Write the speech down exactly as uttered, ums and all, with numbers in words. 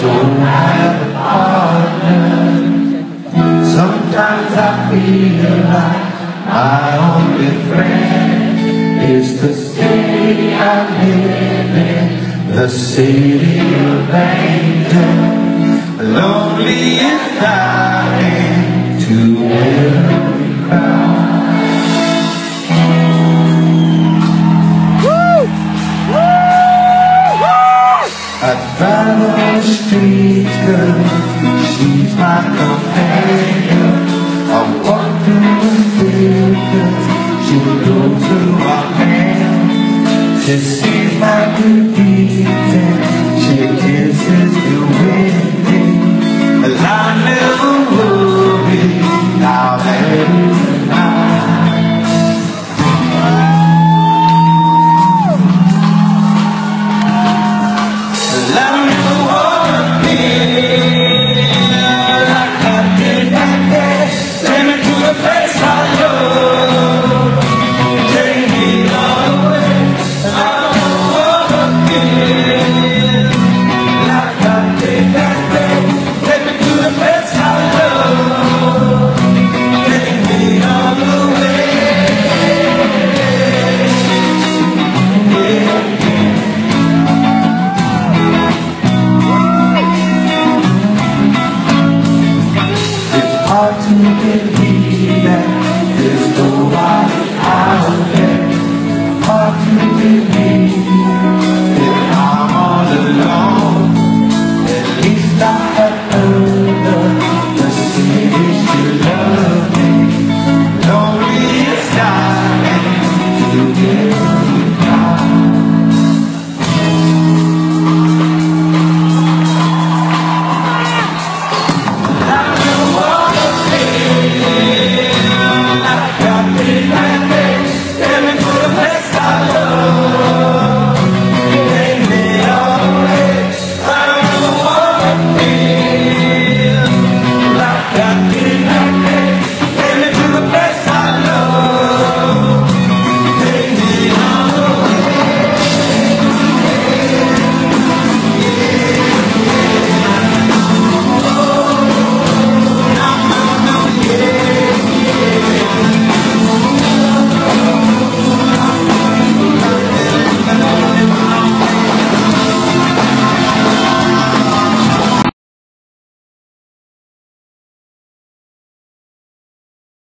don't have a partner. Sometimes I feel like my only friend is the city I live in, the city of angels. Loneliest darling to every crowd. I drive on the streets, girl, she's my companion. I walk through the theaters, she goes through my hand. She sees my good deeds and she kisses the wind. Well, I never worry, now every night. Well, I